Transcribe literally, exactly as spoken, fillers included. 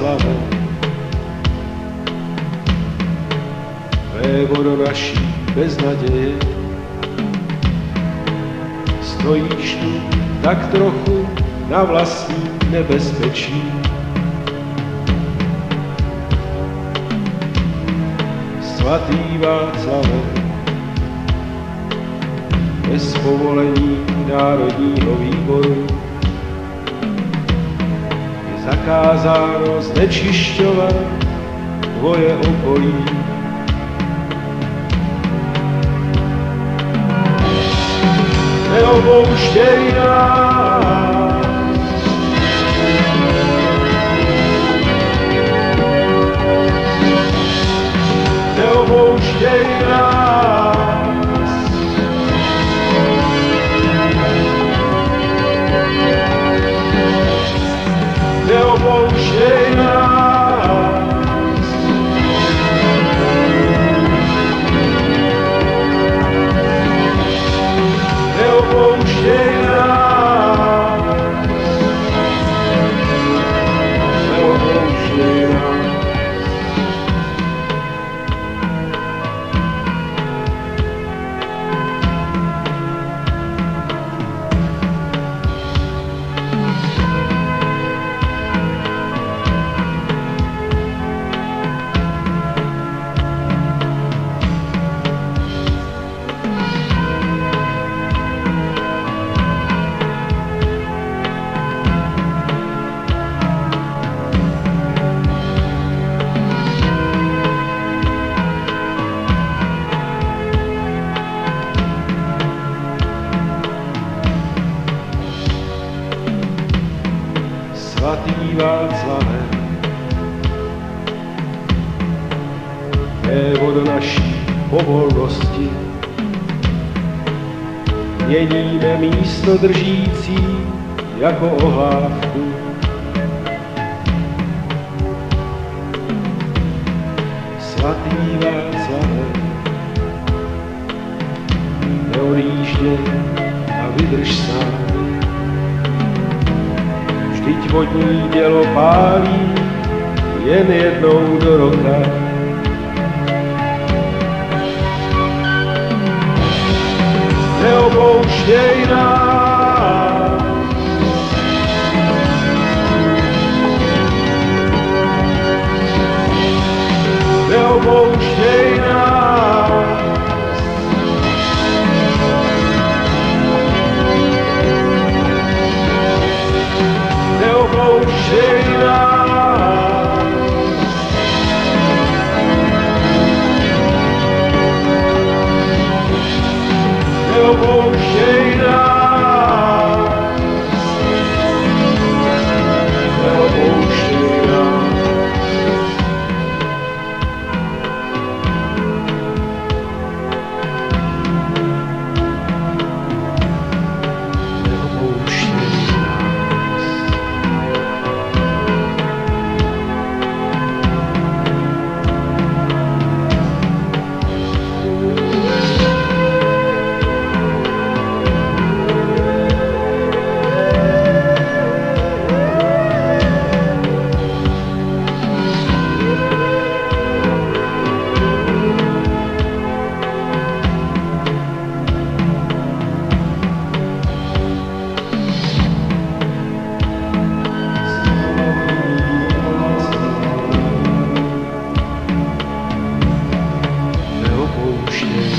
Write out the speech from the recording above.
Václave, vévodo naší beznaděje, stojíš tu tak trochu na vlastní nebezpečí. Svatý Václave, bez povolení Národního výboru je zakázáno znečišťovat tvoje okolí. Neopouštěj nás, neopouštěj nás, neopouštěj nás, neopouštěj nás, neopouštěj nás. Svatý Václave, vévodo naší povolnosti, měníme místo držící jako ohlávku. Svatý Václave, neodjížděj a vydrž sám. Vždyť vodní dělo pálí jen jednou do roka. Neopouštěj nás, neopouštěj nás, neopouštěj nás, neopouštěj nás, neopouštěj nás. Neopouštěj